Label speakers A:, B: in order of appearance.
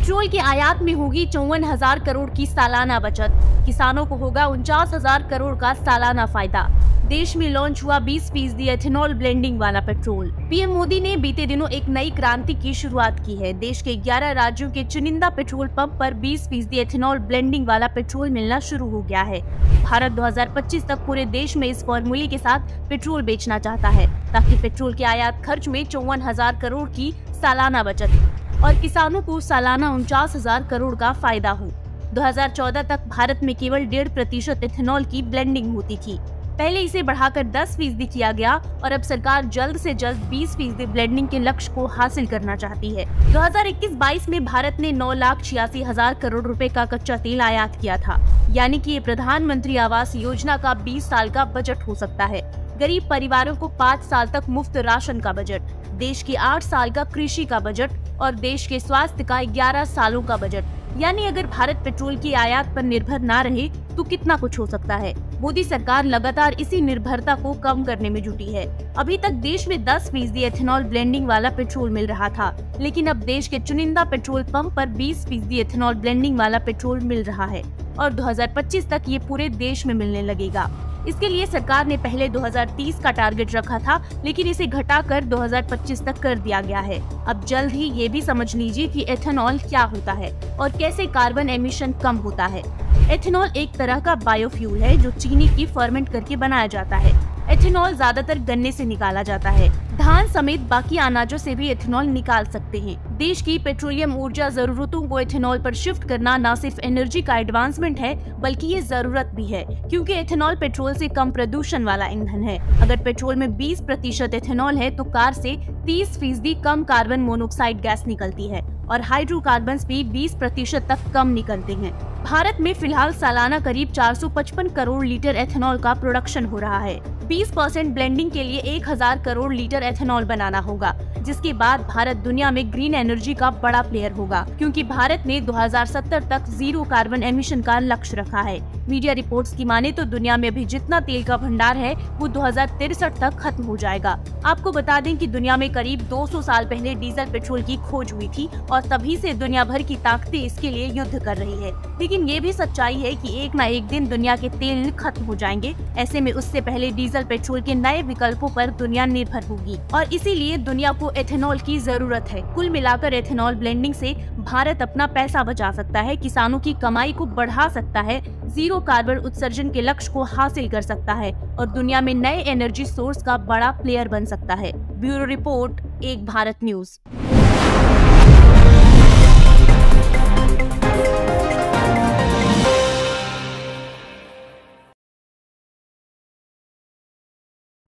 A: Petrol की आयात में होगी 54,000 करोड़ की सालाना बचत। किसानों को होगा 49,000 करोड़ का सालाना फायदा। देश में लॉन्च हुआ 20% एथेनॉल ब्लेंडिंग वाला पेट्रोल। पीएम मोदी ने बीते दिनों एक नई क्रांति की शुरुआत की है। देश के 11 राज्यों के चुनिंदा पेट्रोल पंप पर 20% एथेनॉल ब्लेंडिंग वाला पेट्रोल मिलना शुरू हो गया है। भारत 2025 तक पूरे देश में इस फॉर्मूले के साथ पेट्रोल बेचना चाहता है, ताकि पेट्रोल के आयात खर्च में 54,000 करोड़ की सालाना बचत और किसानों को सालाना 49,000 करोड़ का फायदा हो। 2014 तक भारत में केवल 1.5% एथेनॉल की ब्लेंडिंग होती थी। पहले इसे बढ़ाकर 10% किया गया और अब सरकार जल्द से जल्द 20% ब्लेंडिंग के लक्ष्य को हासिल करना चाहती है। 2021-22 में भारत ने 9,86,000 करोड़ रुपए का कच्चा तेल आयात किया था, यानी कि ये प्रधानमंत्री आवास योजना का 20 साल का बजट हो सकता है। गरीब परिवारों को 5 साल तक मुफ्त राशन का बजट, देश की 8 साल का कृषि का बजट और देश के स्वास्थ्य का 11 सालों का बजट। यानी अगर भारत पेट्रोल की आयात पर निर्भर ना रहे तो कितना कुछ हो सकता है। मोदी सरकार लगातार इसी निर्भरता को कम करने में जुटी है। अभी तक देश में 10% एथेनॉल ब्लेंडिंग वाला पेट्रोल मिल रहा था, लेकिन अब देश के चुनिंदा पेट्रोल पंप पर 20% एथेनॉल ब्लेंडिंग वाला पेट्रोल मिल रहा है और 2025 तक ये पूरे देश में मिलने लगेगा। इसके लिए सरकार ने पहले 2030 का टारगेट रखा था, लेकिन इसे घटाकर 2025 तक कर दिया गया है। अब जल्द ही ये भी समझ लीजिए कि एथेनॉल क्या होता है और कैसे कार्बन एमिशन कम होता है। एथेनॉल एक तरह का बायोफ्यूल है जो चीनी की फर्मेंट करके बनाया जाता है। एथेनॉल ज्यादातर गन्ने से निकाला जाता है। धान समेत बाकी अनाजों से भी एथेनॉल निकाल सकते हैं। देश की पेट्रोलियम ऊर्जा जरूरतों को एथेनॉल पर शिफ्ट करना न सिर्फ एनर्जी का एडवांसमेंट है, बल्कि ये जरूरत भी है, क्योंकि एथेनॉल पेट्रोल से कम प्रदूषण वाला ईंधन है। अगर पेट्रोल में 20% एथेनॉल है तो कार से 30% कम कार्बन मोनोऑक्साइड गैस निकलती है और हाइड्रोकार्बन भी 20% तक कम निकलते हैं। भारत में फिलहाल सालाना करीब 455 करोड़ लीटर एथेनॉल का प्रोडक्शन हो रहा है। 20% ब्लेंडिंग के लिए 1,000 करोड़ लीटर एथेनॉल बनाना होगा, जिसके बाद भारत दुनिया में ग्रीन एनर्जी का बड़ा प्लेयर होगा, क्योंकि भारत ने 2070 तक 0 कार्बन एमिशन का लक्ष्य रखा है। मीडिया रिपोर्ट्स की माने तो दुनिया में अभी जितना तेल का भंडार है वो 2063 तक खत्म हो जाएगा। आपको बता दें कि दुनिया में करीब 200 साल पहले डीजल पेट्रोल की खोज हुई थी और तभी से दुनिया भर की ताकतें इसके लिए युद्ध कर रही है। लेकिन ये भी सच्चाई है कि एक न एक दिन दुनिया के तेल खत्म हो जाएंगे। ऐसे में उससे पहले डीजल पेट्रोल के नए विकल्पों पर दुनिया निर्भर होगी और इसीलिए दुनिया को एथेनॉल की जरूरत है। कुल मिलाकर एथेनॉल ब्लेंडिंग से भारत अपना पैसा बचा सकता है, किसानों की कमाई को बढ़ा सकता है, 0 कार्बन उत्सर्जन के लक्ष्य को हासिल कर सकता है और दुनिया में नए एनर्जी सोर्स का बड़ा प्लेयर बन सकता है। ब्यूरो रिपोर्ट, एक भारत न्यूज।